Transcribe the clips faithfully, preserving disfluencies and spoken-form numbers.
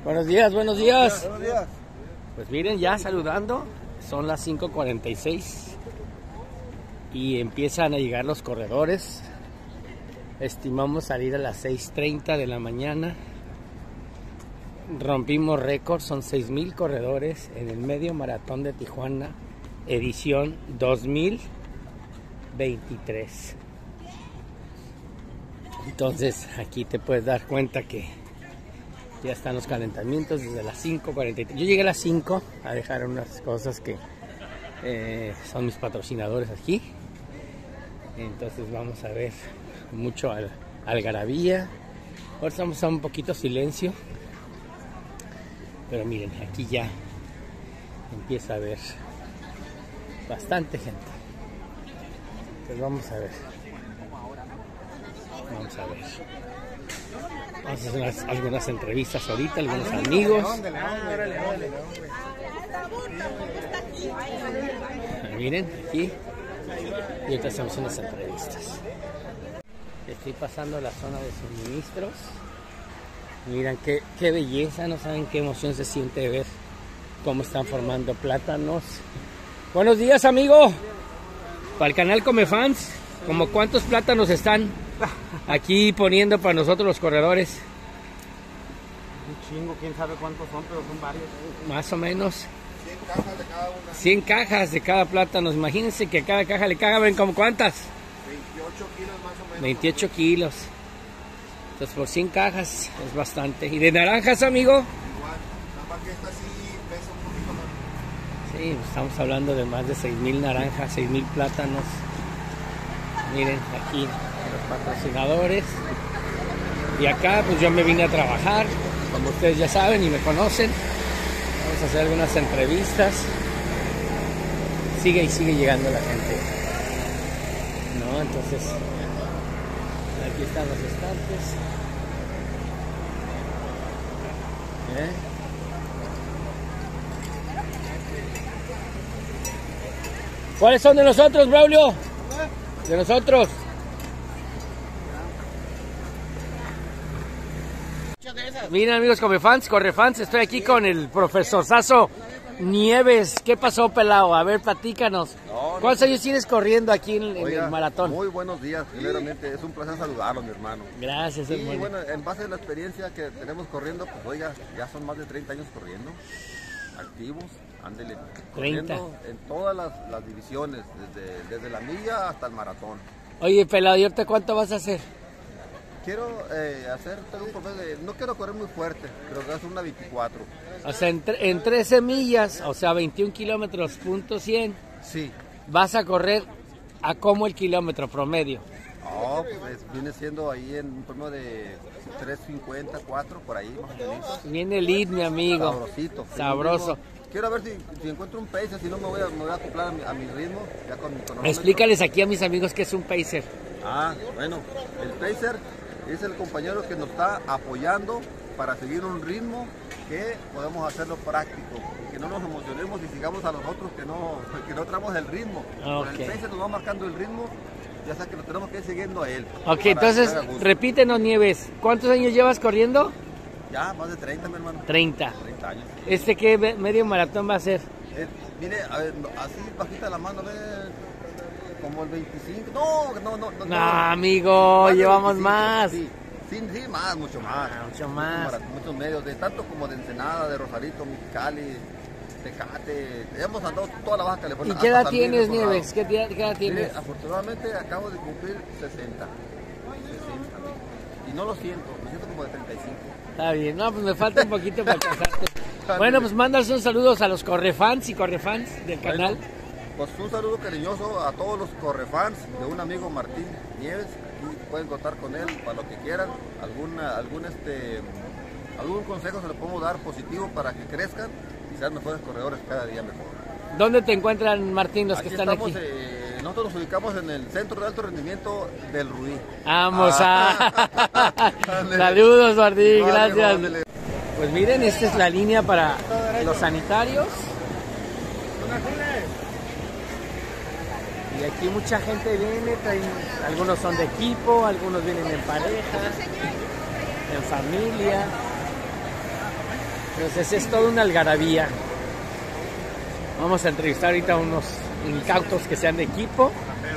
Buenos días, buenos días. Buenos días. Pues miren, ya saludando, son las cinco cuarenta y seis y empiezan a llegar los corredores. Estimamos salir a las seis treinta de la mañana. Rompimos récord, son seis mil corredores en el medio maratón de Tijuana, edición dos mil veintitrés. Entonces aquí te puedes dar cuenta que ya están los calentamientos desde las cinco cuarenta y tres. Yo llegué a las cinco a dejar unas cosas que eh, son mis patrocinadores aquí. Entonces vamos a ver mucho al, algarabía. Ahora estamos a un poquito silencio. Pero miren, aquí ya empieza a haber bastante gente. Pues vamos a ver. Vamos a ver. Vamos a hacer unas, algunas entrevistas ahorita, algunos amigos. Miren, aquí. Y ahorita hacemos unas entrevistas. Estoy pasando la zona de suministros. Miren qué, qué belleza, no saben qué emoción se siente ver cómo están formando plátanos. Buenos días, amigo. Para el canal Comefans, ¿como cuántos plátanos están aquí poniendo para nosotros los corredores? Un chingo, quién sabe cuántos son, pero son varios. Más o menos. cien cajas de cada una. cien cajas de cada plátano. Imagínense que a cada caja le caben como cuántas. veintiocho kilos más o menos. veintiocho kilos. Entonces por cien cajas es bastante. ¿Y de naranjas, amigo? Igual, nada más que esta sí pesa un poquito más. Sí, estamos hablando de más de seis mil naranjas, seis mil plátanos. Miren, aquí los patrocinadores. Y acá pues yo me vine a trabajar, como ustedes ya saben y me conocen. Vamos a hacer algunas entrevistas. Sigue y sigue llegando la gente. No, entonces aquí están los estantes. ¿Eh? ¿Cuáles son de nosotros, Braulio? De nosotros. Miren, amigos Comefans, Correfans, estoy aquí con el profesor Sazo Nieves. ¿Qué pasó, pelado? A ver, platícanos. No, no, ¿Cuántos años tienes corriendo aquí en, en Oiga, el maratón? Muy buenos días, primeramente. Es un placer saludarlo, mi hermano. Gracias, Y hermano. bueno, en base a la experiencia que tenemos corriendo, pues oiga, ya son más de treinta años corriendo, activos, ándele, corriendo en todas las, las divisiones, desde, desde la milla hasta el maratón. Oye, pelado, ¿y ahorita cuánto vas a hacer? Quiero eh, hacer todo un promedio de, no quiero correr muy fuerte, pero voy a hacer una veinticuatro. O sea, en, tre- en trece millas, o sea, veintiún kilómetros, punto cien, Sí. vas a correr a como el kilómetro promedio. No, pues viene siendo ahí en un promedio de tres cincuenta, cuatro, por ahí más o menos. Viene el lead, mi amigo. Sabrosito. Sabroso. Quiero ver si, si encuentro un pacer, si no me voy a, me voy a acoplar a mi, a mi ritmo, ya con mi cronómetro. Explícales aquí a mis amigos qué es un pacer. Ah, bueno, el pacer es el compañero que nos está apoyando para seguir un ritmo que podemos hacerlo práctico, que no nos emocionemos y sigamos a los otros que no, que no tramos el ritmo. Ok. Con el pacer nos va marcando el ritmo, ya sea que lo tenemos que ir siguiendo a él. Ok, para que entonces, haga gusto. repítenos, Nieves, ¿cuántos años llevas corriendo? Ya, más de treinta, mi hermano. treinta. treinta años. ¿Este qué me- medio maratón va a ser? Eh, mire, a ver, no, así bajita la mano, ve, como el veinticinco. No, no, no. No, No, no. amigo, Más de llevamos veinticinco, más. Sí, sí, sí, más, mucho más. Ah, mucho Muchos más. mara- Muchos medios, de tanto como de Ensenada, de Rosarito, Mexicali, Tecate. Hemos andado toda la Baja California. ¿Y qué hasta edad San Luis tienes, hemos Nieves? andado. ¿Qué, edad- qué edad Mire, tienes? afortunadamente acabo de cumplir sesenta. sesenta. Y no lo siento, lo siento como de treinta y cinco. Está bien, no, pues me falta un poquito para alcanzarte. Bueno, pues mandas un saludos a los correfans y correfans del Bueno, canal. pues un saludo cariñoso a todos los correfans de un amigo Martín Nieves. Aquí pueden contar con él para lo que quieran. Alguna, algún, este, algún consejo se le podemos dar positivo para que crezcan y sean mejores corredores cada día mejor. ¿Dónde te encuentran, Martín, los Aquí que están estamos, aquí? eh, nosotros nos ubicamos en el Centro de Alto Rendimiento del Ruiz. Vamos Ah. a... Ándele. Saludos, Martín, Vale, gracias. ándele. Pues miren, esta es la línea para los sanitarios. Y aquí mucha gente viene, traen- algunos son de equipo, algunos vienen en pareja, en familia. Entonces es toda una algarabía. Vamos a entrevistar ahorita a unos incautos que sean de equipo.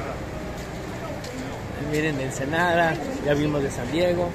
Miren de Ensenada, ya vimos de San Diego.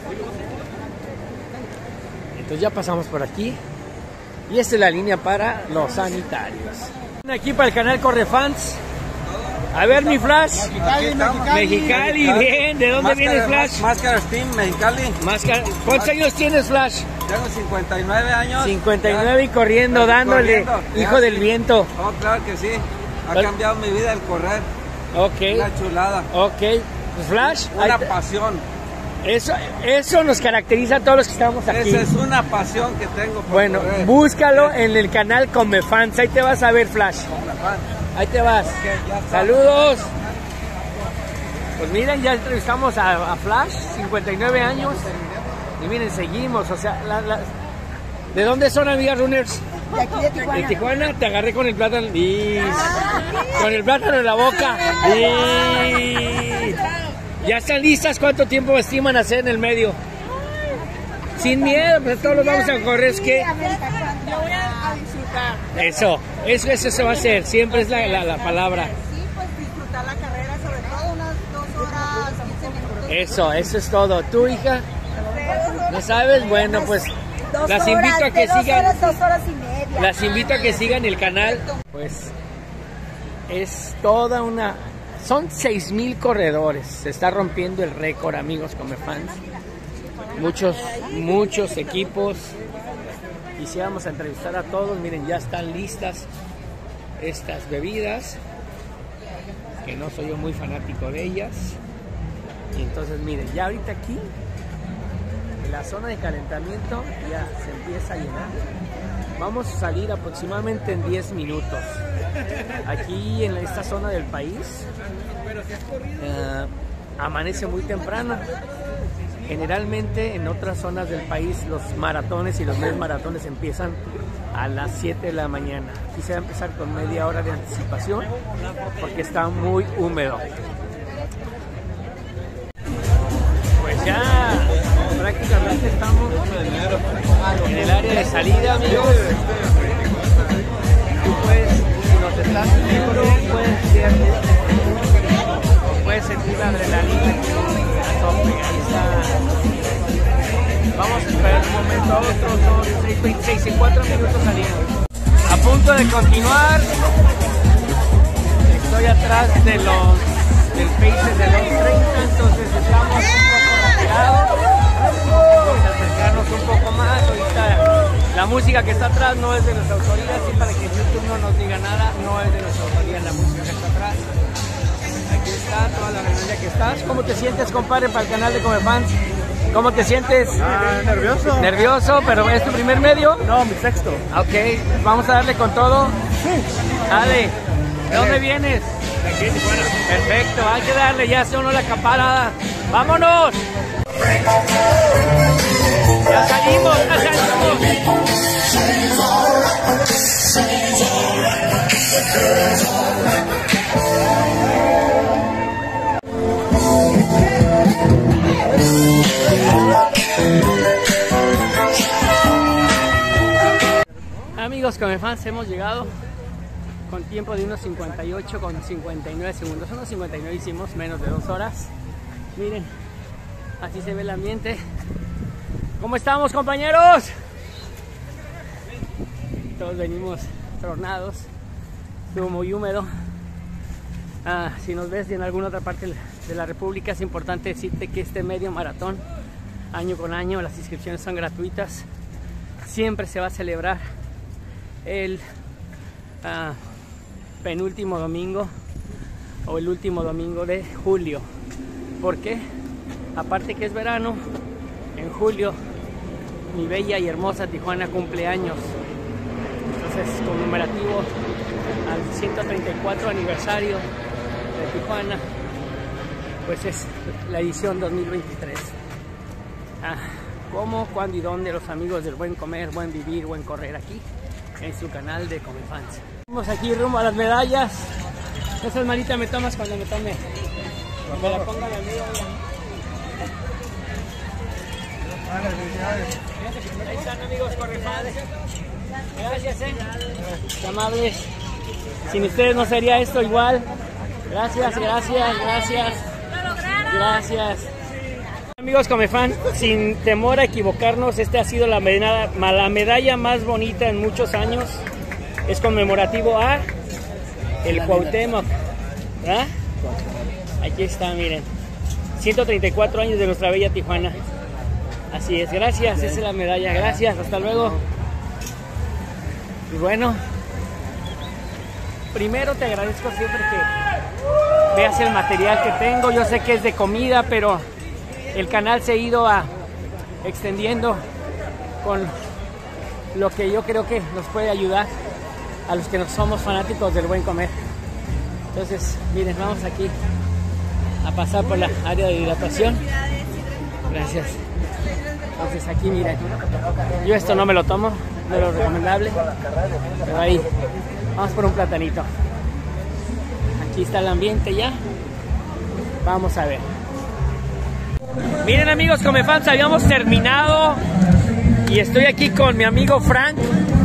Entonces ya pasamos por aquí. Y esta es la línea para los sanitarios. Aquí para el canal Correfans. A ver mi Flash. Mexicali, Mexicali. Mexicali, bien. ¿De dónde Máscara, vienes, Flash? Máscara Steam, Mexicali. Máscara. ¿Cuántos años tienes, Flash? Tengo cincuenta y nueve años. cincuenta y nueve y corriendo, Ya, dándole. corriendo. Hijo Ya, del sí. viento. Oh, claro que sí. Ha ¿Cuál? cambiado mi vida el correr. Ok. Una chulada. Ok. Flash. Una ahí te- pasión. Eso, eso nos caracteriza a todos los que estamos aquí. Esa es una pasión que tengo por Bueno, correr. búscalo en el canal Comefans. Ahí te vas a ver, Flash. Ahí te vas. ya está. Saludos. Pues miren, ya entrevistamos a, a Flash, cincuenta y nueve años. Y miren, seguimos. O sea, la- la- ¿de dónde son, amigas runners? De aquí de Tijuana. De Tijuana. Te agarré con el plátano. Y... Con el plátano en la boca. Y... ¿Ya están listas? ¿Cuánto tiempo estiman hacer en el medio? Sin miedo, pues todos los vamos a correr. Es que... Yo voy a, a disfrutar. Eso, eso, eso se va a hacer. Siempre es la, la, la palabra. Sí, pues disfrutar la carrera, sobre todo unas dos horas, quince minutos. Eso, eso es todo. ¿Tu hija? ¿No sabes? Bueno, pues Dos las horas, invito a que de dos sigan. horas, dos horas y media. Las invito a que sigan el canal. Pues es toda una... Son seis mil corredores. Se está rompiendo el récord, amigos Comefans. Muchos, muchos equipos. Quisiéramos entrevistar a todos. Miren, ya están listas estas bebidas. Que no soy yo muy fanático de ellas. Y entonces miren, ya ahorita aquí en la zona de calentamiento ya se empieza a llenar. Vamos a salir aproximadamente en diez minutos. Aquí en esta zona del país eh, amanece muy temprano. Generalmente en otras zonas del país los maratones y los medios maratones empiezan a las siete de la mañana. Aquí se va a empezar con media hora de anticipación porque está muy húmedo. Pues ya prácticamente estamos en el área de salida, amigos. Tú puedes, si nos estás viendo, puedes sentir, puedes sentir la adrenalina a tope. Ahí está. Vamos a esperar un momento a otro, son seis veintiséis, en cuatro minutos salimos. A punto de continuar. Estoy atrás de los del pace de dos treinta, entonces estamos un poco retirados. Vamos a acercarnos un poco más. Ahorita la música que está atrás no es de nuestra autoría, así para que YouTube no nos diga nada, no es de nuestra autoría la música que está atrás. Aquí está toda la reunión que estás. ¿Cómo te sientes, compadre, para el canal de Comefans? ¿Cómo te sientes? Ah, nervioso. Nervioso, pero ¿es tu primer medio? No, mi sexto. Ok, vamos a darle con todo. Dale. ¿De dónde vienes? De aquí en Tijuana. Perfecto, hay que darle, ya se uno la caparada. ¡Vámonos! Ya salimos, ya salimos. Amigos Comefans, hemos llegado con tiempo de unos cincuenta y ocho con cincuenta y nueve segundos. Unos cincuenta y nueve hicimos, menos de dos horas. Miren, así se ve el ambiente. ¿Cómo estamos, compañeros? Todos venimos tornados. Estuvo muy húmedo. Ah, si nos ves en alguna otra parte de la República, es importante decirte que este medio maratón, año con año, las inscripciones son gratuitas. Siempre se va a celebrar el uh, penúltimo domingo o el último domingo de julio. ¿Por qué? Aparte que es verano, en julio mi bella y hermosa Tijuana cumple años. Entonces, conmemorativo al ciento treinta y cuatro aniversario de Tijuana, pues es la edición dos mil veintitrés. Ah, ¿cómo, cuándo y dónde? Los amigos del buen comer, buen vivir, buen correr, aquí en su canal de Comefans. Vamos aquí rumbo a las medallas. Esa hermanita me tomas cuando me tome. Me la ponga mi amigo. Ahí están, amigos corredores. Gracias, eh. Qué amables. Sin ustedes no sería esto igual. Gracias, gracias, gracias. Gracias. Amigos Comefan, sin temor a equivocarnos, esta ha sido la medalla, la medalla más bonita en muchos años. Es conmemorativo a el Cuauhtémoc, ¿verdad? Aquí está, miren. ciento treinta y cuatro años de nuestra bella Tijuana. Así es, gracias, esa es la medalla. Gracias, hasta luego. Y bueno, primero te agradezco siempre que veas el material que tengo. Yo sé que es de comida, pero el canal se ha ido a, extendiendo con lo que yo creo que nos puede ayudar a los que no somos fanáticos del buen comer. Entonces, miren, vamos aquí a pasar por la área de hidratación. Gracias. Entonces aquí miren, yo esto no me lo tomo, no es lo recomendable, pero ahí vamos por un platanito. Aquí está el ambiente ya. Vamos a ver. Miren amigos Comefans, habíamos terminado y estoy aquí con mi amigo Frank.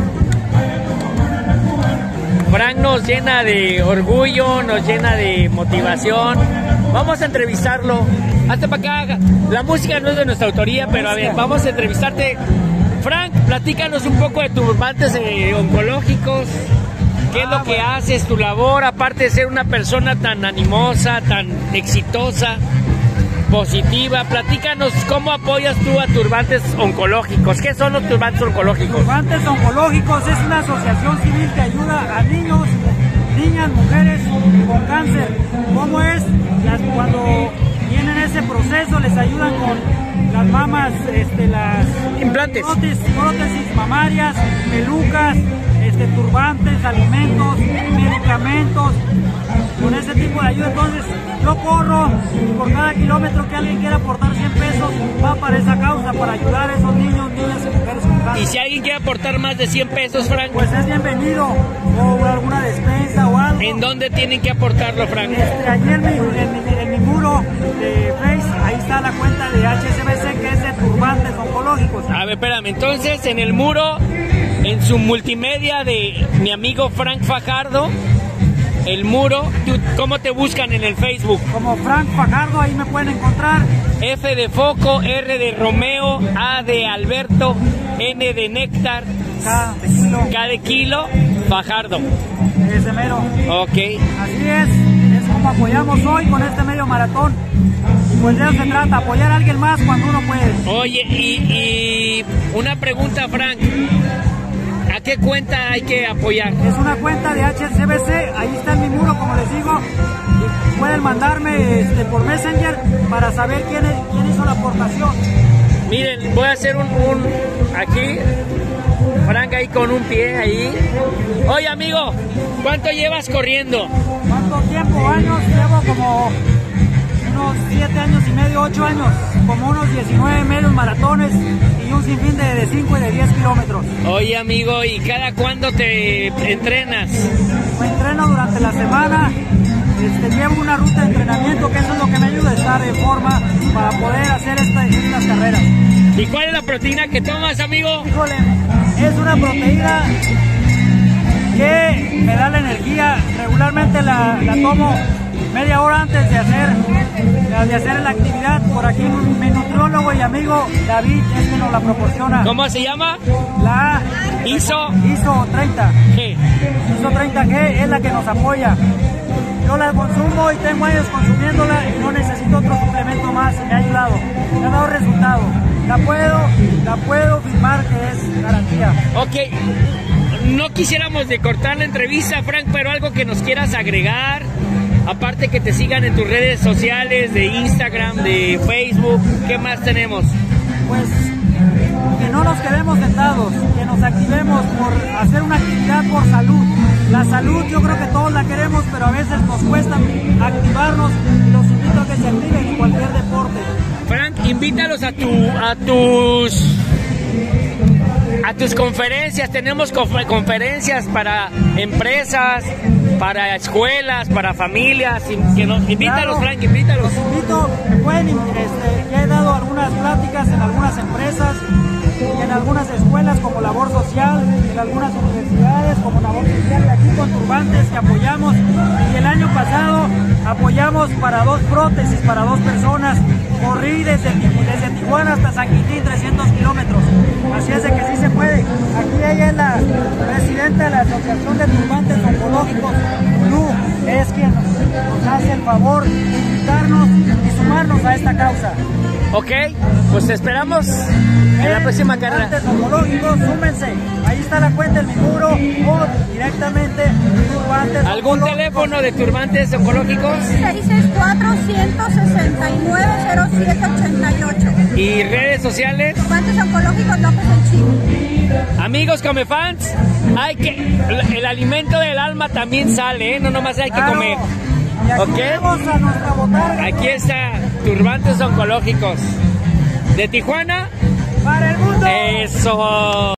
Frank nos llena de orgullo, nos llena de motivación. Vamos a entrevistarlo. Hazte para acá. La música no es de nuestra autoría, pero a ver, vamos a entrevistarte. Frank, platícanos un poco de tus turbantes eh, oncológicos. ¿Qué es lo que haces, tu labor, aparte de ser una persona tan animosa, tan exitosa, positiva? Platícanos cómo apoyas tú a Turbantes Oncológicos. ¿Qué son los Turbantes Oncológicos? Turbantes Oncológicos es una asociación civil que ayuda a niños, niñas, mujeres con cáncer. ¿Cómo es? Las, cuando tienen ese proceso les ayudan con las mamas, este, las implantes, prótesis, prótesis mamarias, pelucas, este, turbantes, alimentos, medicamentos, con ese tipo de ayuda. Entonces yo corro y por cada kilómetro que alguien quiera aportar cien pesos va para esa causa, para ayudar a esos niños, niñas y mujeres con cáncer. Y si alguien quiere aportar más de cien pesos, Frank, pues es bienvenido, o alguna despensa o algo. ¿En dónde tienen que aportarlo, Frank? Este, allí en mi, en, mi, en mi muro de Face, ahí está la cuenta de H S B C, que es de Turbantes Oncológicos. A ver, espérame, entonces en el muro, en su multimedia de mi amigo Frank Fajardo, el muro, ¿cómo te buscan en el Facebook? Como Frank Fajardo, ahí me pueden encontrar. F de foco, R de Romeo, A de Alberto, N de Néctar, K de kilo, K de kilo, Fajardo. Ese mero. Ok. Así es, es como apoyamos hoy con este medio maratón. Pues de eso se trata, apoyar a alguien más cuando uno puede. Oye, y, y una pregunta, Frank. ¿A qué cuenta hay que apoyar? Es una cuenta de H S B C, ahí está en mi muro, como les digo. Y pueden mandarme este, por Messenger para saber quién, es, quién hizo la aportación. Miren, voy a hacer un, un aquí, Frank ahí con un pie ahí. Oye amigo, ¿cuánto llevas corriendo? ¿Cuánto tiempo? Años, llevo como unos siete años y medio, ocho años, como unos diecinueve medios maratones y un sinfín de, de cinco y de diez kilómetros. Oye amigo, ¿y cada cuándo te entrenas? Me entreno durante la semana, este, llevo una ruta de entrenamiento, que eso es lo que me ayuda a estar en forma para poder hacer esta, estas carreras. ¿Y cuál es la proteína que tomas, amigo? Híjole, es una proteína que me da la energía, regularmente la, la tomo media hora antes de hacer, de hacer la actividad. Por aquí mi nutriólogo y amigo David es que nos la proporciona. ¿Cómo se llama? La ISO ISO treinta G. ISO treinta G es la que nos apoya. Yo la consumo y tengo años consumiéndola y no necesito otro suplemento más. Me ha ayudado, me ha dado resultado. La puedo, la puedo afirmar que es garantía. Ok, no quisiéramos de cortar la entrevista, Frank, pero algo que nos quieras agregar. Aparte que te sigan en tus redes sociales, de Instagram, de Facebook, ¿qué más tenemos? Pues que no nos quedemos sentados, que nos activemos por hacer una actividad por salud. La salud yo creo que todos la queremos, pero a veces nos cuesta activarnos y los invito a que se activen en cualquier deporte. Frank, invítalos a, tu, a tus... a tus conferencias. Tenemos conferencias para empresas, para escuelas, para familias. Que nos, invítalos, claro, Frank, invítalos. Los invito, me pueden, este, ya he dado algunas pláticas en algunas empresas y en algunas escuelas como Labor apoyamos para dos prótesis, para dos personas. Corrí desde, desde Tijuana hasta San Quintín, trescientos kilómetros. Así es de que sí se puede. Aquí ella es la presidenta de la Asociación de Turbantes Oncológicos, Lu, es quien nos hace el favor de invitarnos y sumarnos a esta causa. Ok, pues te esperamos en la próxima carrera. Turbantes Oncológicos, súmense. Ahí está la cuenta en mi muro o directamente Turbantes ¿Algún teléfono de Turbantes Oncológicos? seis seis cuatro, uno seis nueve, cero siete ocho ocho. ¿Y redes sociales? Turbantes Oncológicos López el Chivo. Amigos Comefans, hay que, el, el alimento del alma también sale, ¿eh? No nomás hay que Claro. comer. Y aquí Ok. tenemos a nuestra botarga. Aquí está Turbantes Oncológicos de Tijuana. Para el mundo. Eso.